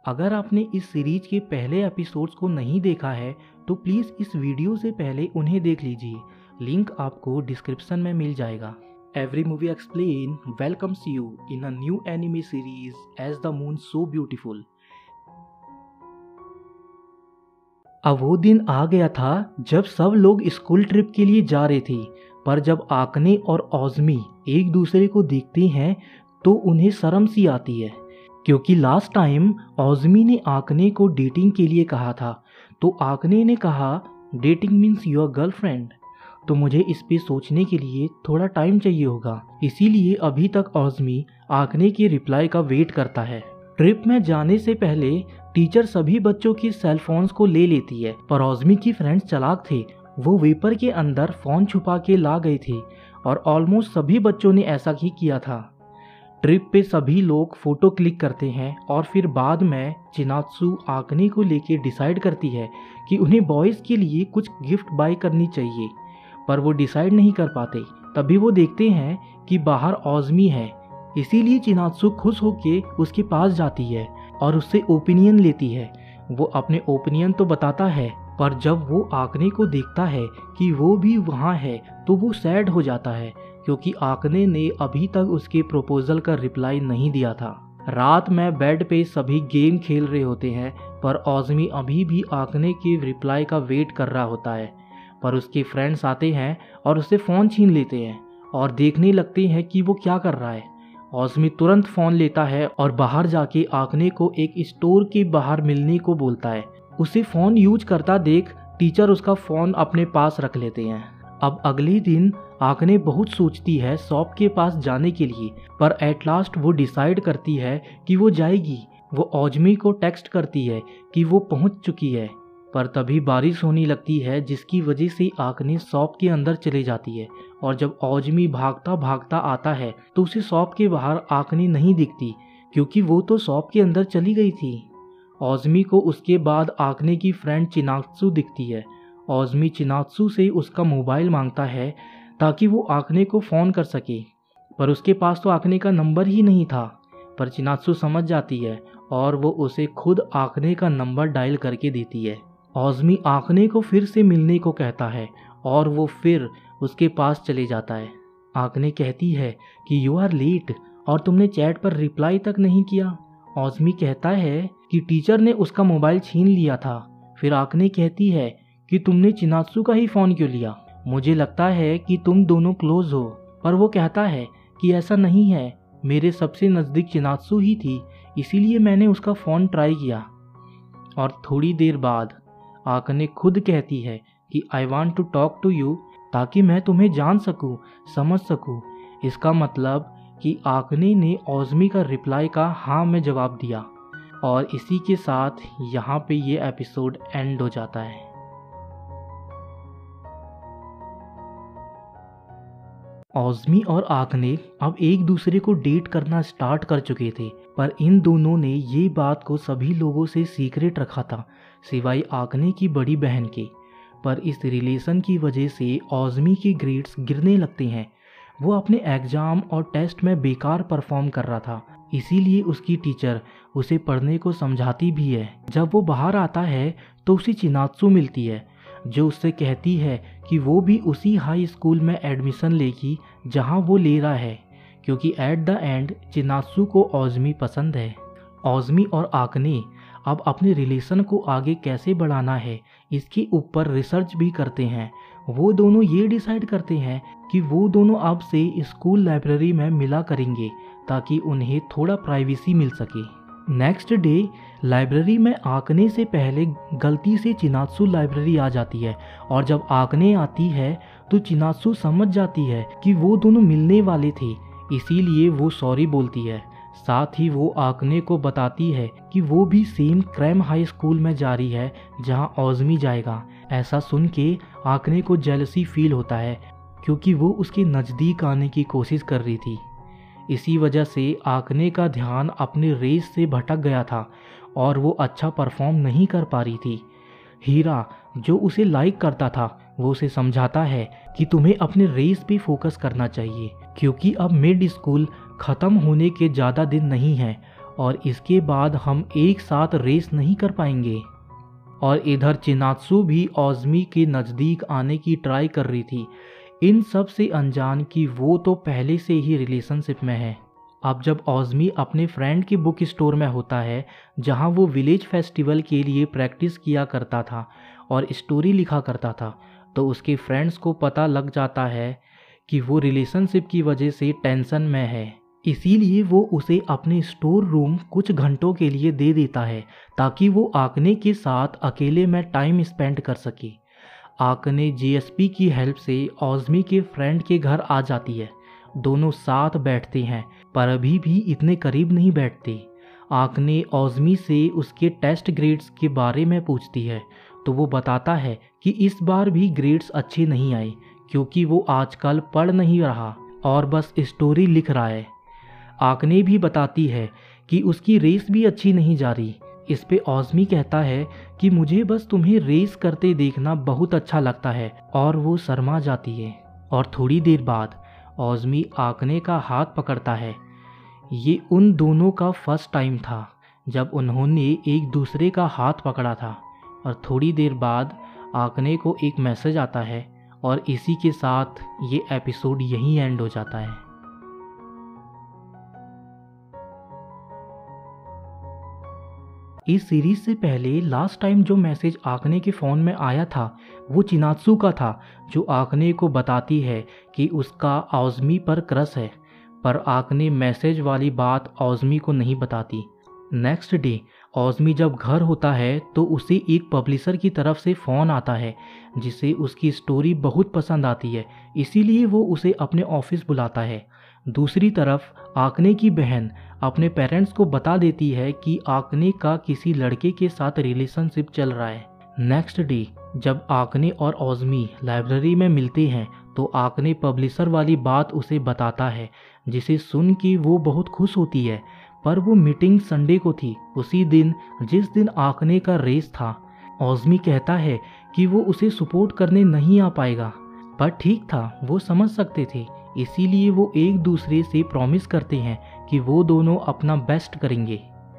अगर आपने इस सीरीज के पहले एपिसोड्स को नहीं देखा है तो प्लीज़ इस वीडियो से पहले उन्हें देख लीजिए। लिंक आपको डिस्क्रिप्शन में मिल जाएगा। Every movie explain welcomes you in a new anime series as the moon so beautiful. अब वो दिन आ गया था जब सब लोग स्कूल ट्रिप के लिए जा रहे थे, पर जब आकने और ओज़मी एक दूसरे को देखते हैं तो उन्हें शर्म सी आती है, क्योंकि लास्ट टाइम ओज़मी ने आकने को डेटिंग के लिए कहा था तो आकने ने कहा डेटिंग मीन्स योर गर्लफ्रेंड। तो मुझे इस पे सोचने के लिए थोड़ा टाइम चाहिए होगा, इसीलिए अभी तक ओज़मी आकने के रिप्लाई का वेट करता है। ट्रिप में जाने से पहले टीचर सभी बच्चों की सेल फोन्स को ले लेती है, पर ओज़मी की फ्रेंड्स चालाक थे। वो वेपर के अंदर फोन छुपा के ला गए थे और ऑलमोस्ट सभी बच्चों ने ऐसा ही किया था। ट्रिप पे सभी लोग फोटो क्लिक करते हैं और फिर बाद में चिनात्सु आकने को लेके डिसाइड करती है कि उन्हें बॉयज़ के लिए कुछ गिफ्ट बाय करनी चाहिए, पर वो डिसाइड नहीं कर पाते। तभी वो देखते हैं कि बाहर ओज़मी है, इसीलिए चिनात्सु खुश होके उसके पास जाती है और उससे ओपिनियन लेती है। वो अपने ओपिनियन तो बताता है, पर जब वो आकने को देखता है कि वो भी वहाँ है तो वो सैड हो जाता है, क्योंकि आकने ने अभी तक उसके प्रपोजल का रिप्लाई नहीं दिया था। रात में बेड पे सभी गेम खेल रहे होते हैं, पर ओज़मी अभी भी आकने के रिप्लाई का वेट कर रहा होता है। पर उसके फ्रेंड्स आते हैं और उससे फ़ोन छीन लेते हैं और देखने लगते हैं कि वो क्या कर रहा है। ओज़मी तुरंत फ़ोन लेता है और बाहर जाके आकने को एक स्टोर के बाहर मिलने को बोलता है। उसे फ़ोन यूज करता देख टीचर उसका फ़ोन अपने पास रख लेते हैं। अब अगले दिन आकने बहुत सोचती है शॉप के पास जाने के लिए, पर एट लास्ट वो डिसाइड करती है कि वो जाएगी। वो ओज़मी को टेक्स्ट करती है कि वो पहुंच चुकी है, पर तभी बारिश होने लगती है जिसकी वजह से आकने शॉप के अंदर चले जाती है। और जब ओज़मी भागता भागता आता है तो उसे शॉप के बाहर आकने नहीं दिखती, क्योंकि वो तो शॉप के अंदर चली गई थी। ओज़मी को उसके बाद आकने की फ्रेंड चिनात्सु दिखती है। ओज़मी चिनात्सु से उसका मोबाइल मांगता है ताकि वो आकने को फ़ोन कर सके, पर उसके पास तो आकने का नंबर ही नहीं था। पर चिनात्सु समझ जाती है और वो उसे खुद आकने का नंबर डायल करके देती है। ओज़मी आकने को फिर से मिलने को कहता है और वो फिर उसके पास चले जाता है। आकने कहती है कि यू आर लेट और तुमने चैट पर रिप्लाई तक नहीं किया। ओज़मी कहता है कि टीचर ने उसका मोबाइल छीन लिया था। फिर आकने कहती है कि तुमने चिनात्सु का ही फ़ोन क्यों लिया, मुझे लगता है कि तुम दोनों क्लोज हो। पर वो कहता है कि ऐसा नहीं है, मेरे सबसे नज़दीक चिनात्सु ही थी, इसीलिए मैंने उसका फ़ोन ट्राई किया। और थोड़ी देर बाद आकने खुद कहती है कि I want to talk to you, ताकि मैं तुम्हें जान सकूं, समझ सकूं। इसका मतलब कि आकने ने ओज़मी का रिप्लाई का हाँ में जवाब दिया। और इसी के साथ यहाँ पे ये एपिसोड एंड हो जाता है। ओज़मी और आकने अब एक दूसरे को डेट करना स्टार्ट कर चुके थे, पर इन दोनों ने ये बात को सभी लोगों से सीक्रेट रखा था, सिवाय आकने की बड़ी बहन के। पर इस रिलेशन की वजह से ओज़मी के ग्रेड्स गिरने लगते हैं। वो अपने एग्ज़ाम और टेस्ट में बेकार परफॉर्म कर रहा था, इसीलिए उसकी टीचर उसे पढ़ने को समझाती भी है। जब वो बाहर आता है तो उसे चिनात्सु मिलती है, जो उससे कहती है कि वो भी उसी हाई स्कूल में एडमिशन लेगी जहां वो ले रहा है, क्योंकि एट द एंड चिनात्सु को ओज़मी पसंद है। ओज़मी और आकने अब अपने रिलेशन को आगे कैसे बढ़ाना है इसके ऊपर रिसर्च भी करते हैं। वो दोनों ये डिसाइड करते हैं कि वो दोनों अब से स्कूल लाइब्रेरी में मिला करेंगे, ताकि उन्हें थोड़ा प्राइवेसी मिल सके। नेक्स्ट डे लाइब्रेरी में आकने से पहले गलती से चिनात्सु लाइब्रेरी आ जाती है, और जब आकने आती है तो चिनात्सु समझ जाती है कि वो दोनों मिलने वाले थे, इसीलिए वो सॉरी बोलती है। साथ ही वो आकने को बताती है कि वो भी सेम क्रैम हाई स्कूल में जा रही है जहां ओज़मी जाएगा। ऐसा सुन के आकने को जेलसी फील होता है, क्योंकि वो उसके नज़दीक आने की कोशिश कर रही थी। इसी वजह से आकने का ध्यान अपने रेस से भटक गया था और वो अच्छा परफॉर्म नहीं कर पा रही थी। हीरा, जो उसे लाइक करता था, वो उसे समझाता है कि तुम्हें अपने रेस पे फोकस करना चाहिए, क्योंकि अब मिड स्कूल ख़त्म होने के ज़्यादा दिन नहीं हैं और इसके बाद हम एक साथ रेस नहीं कर पाएंगे। और इधर चिनात्सु भी ओज़मी के नज़दीक आने की ट्राई कर रही थी, इन सब से अनजान कि वो तो पहले से ही रिलेशनशिप में है। अब जब ओज़मी अपने फ्रेंड के बुक स्टोर में होता है जहाँ वो विलेज फेस्टिवल के लिए प्रैक्टिस किया करता था और स्टोरी लिखा करता था, तो उसके फ्रेंड्स को पता लग जाता है कि वो रिलेशनशिप की वजह से टेंशन में है। इसीलिए वो उसे अपने स्टोर रूम कुछ घंटों के लिए दे देता है ताकि वो आकने के साथ अकेले में टाइम स्पेंड कर सके। आकने जीएसपी की हेल्प से ओज़मी के फ्रेंड के घर आ जाती है। दोनों साथ बैठते हैं पर अभी भी इतने करीब नहीं बैठते। आकने ओज़मी से उसके टेस्ट ग्रेड्स के बारे में पूछती है तो वो बताता है कि इस बार भी ग्रेड्स अच्छे नहीं आए क्योंकि वो आजकल पढ़ नहीं रहा और बस स्टोरी लिख रहा है। आकने भी बताती है कि उसकी रेस भी अच्छी नहीं जा रही। इस पे ओज़मी कहता है कि मुझे बस तुम्हें रेस करते देखना बहुत अच्छा लगता है, और वो शर्मा जाती है। और थोड़ी देर बाद ओज़मी आकने का हाथ पकड़ता है। ये उन दोनों का फर्स्ट टाइम था जब उन्होंने एक दूसरे का हाथ पकड़ा था। और थोड़ी देर बाद आकने को एक मैसेज आता है और इसी के साथ ये एपिसोड यहीं एंड हो जाता है। इस सीरीज से पहले लास्ट टाइम जो मैसेज आकने के फ़ोन में आया था वो चिनात्सु का था, जो आकने को बताती है कि उसका ओज़मी पर क्रश है, पर आकने मैसेज वाली बात ओज़मी को नहीं बताती। नेक्स्ट डे ओज़मी जब घर होता है तो उसे एक पब्लिशर की तरफ से फ़ोन आता है जिसे उसकी स्टोरी बहुत पसंद आती है, इसीलिए वो उसे अपने ऑफिस बुलाता है। दूसरी तरफ आकने की बहन अपने पेरेंट्स को बता देती है कि आकने का किसी लड़के के साथ रिलेशनशिप चल रहा है। नेक्स्ट डे जब आकने और ओज़मी लाइब्रेरी में मिलते हैं तो आकने पब्लिशर वाली बात उसे बताता है, जिसे सुन के वो बहुत खुश होती है। पर वो मीटिंग संडे को थी, उसी दिन जिस दिन आकने का रेस था। ओज़मी कहता है कि वो उसे सपोर्ट करने नहीं आ पाएगा, पर ठीक था, वो समझ सकते थे, इसीलिए वो एक दूसरे से प्रॉमिस करते हैं कि वो दोनों अपना बेस्ट करेंगे।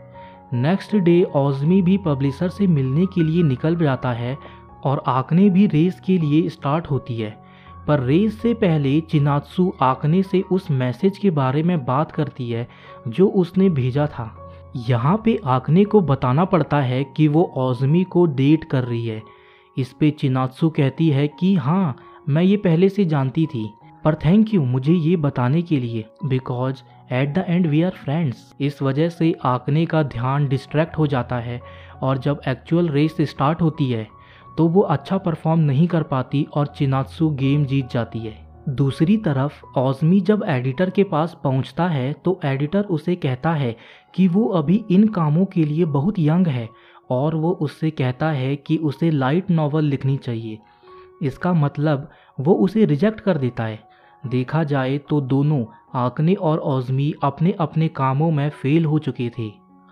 नेक्स्ट डे ओज़मी भी पब्लिशर से मिलने के लिए निकल जाता है और आकने भी रेस के लिए स्टार्ट होती है। पर रेस से पहले चिनात्सु आकने से उस मैसेज के बारे में बात करती है जो उसने भेजा था। यहाँ पे आकने को बताना पड़ता है कि वो ओज़मी को डेट कर रही है। इस पे चिनात्सु कहती है कि हाँ, मैं ये पहले से जानती थी, पर थैंक यू मुझे ये बताने के लिए, because at the end we are friends. इस वजह से आकने का ध्यान डिस्ट्रैक्ट हो जाता है और जब एक्चुअल रेस स्टार्ट होती है तो वो अच्छा परफॉर्म नहीं कर पाती और चिनात्सु गेम जीत जाती है। दूसरी तरफ ओज़मी जब एडिटर के पास पहुंचता है तो एडिटर उसे कहता है कि वो अभी इन कामों के लिए बहुत यंग है और वो उससे कहता है कि उसे लाइट नॉवल लिखनी चाहिए। इसका मतलब वो उसे रिजेक्ट कर देता है। देखा जाए तो दोनों आकने और ओज़मी अपने अपने कामों में फेल हो चुके थे।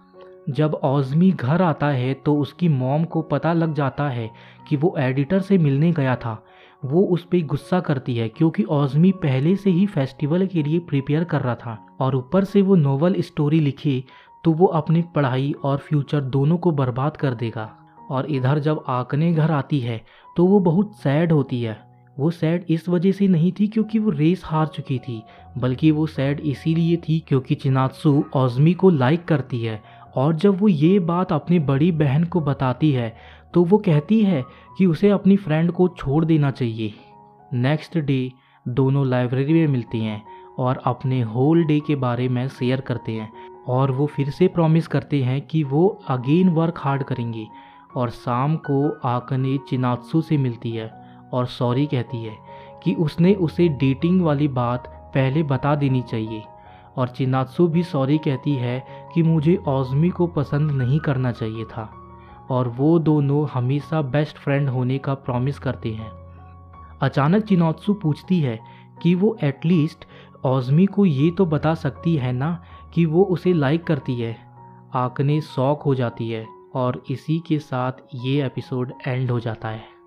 जब ओज़मी घर आता है तो उसकी मॉम को पता लग जाता है कि वो एडिटर से मिलने गया था। वो उस पर गुस्सा करती है क्योंकि ओज़मी पहले से ही फेस्टिवल के लिए प्रिपेयर कर रहा था और ऊपर से वो नोवेल स्टोरी लिखे तो वो अपनी पढ़ाई और फ्यूचर दोनों को बर्बाद कर देगा। और इधर जब आकने घर आती है तो वो बहुत सैड होती है। वो सैड इस वजह से नहीं थी क्योंकि वो रेस हार चुकी थी, बल्कि वो सैड इसीलिए थी क्योंकि चिनात्सु ओज़मी को लाइक करती है। और जब वो ये बात अपनी बड़ी बहन को बताती है तो वो कहती है कि उसे अपनी फ्रेंड को छोड़ देना चाहिए। नेक्स्ट डे दोनों लाइब्रेरी में मिलते हैं और अपने होल डे के बारे में शेयर करते हैं और वो फिर से प्रॉमिस करते हैं कि वो अगेन वर्क हार्ड करेंगे। और शाम को आकने चिनात्सु से मिलती है और सॉरी कहती है कि उसने उसे डेटिंग वाली बात पहले बता देनी चाहिए। और चिनात्सु भी सॉरी कहती है कि मुझे ओज़मी को पसंद नहीं करना चाहिए था। और वो दोनों हमेशा बेस्ट फ्रेंड होने का प्रॉमिस करते हैं। अचानक चिनात्सु पूछती है कि वो एटलीस्ट ओज़मी को ये तो बता सकती है ना कि वो उसे लाइक करती है। आकने शॉक हो जाती है और इसी के साथ ये एपिसोड एंड हो जाता है।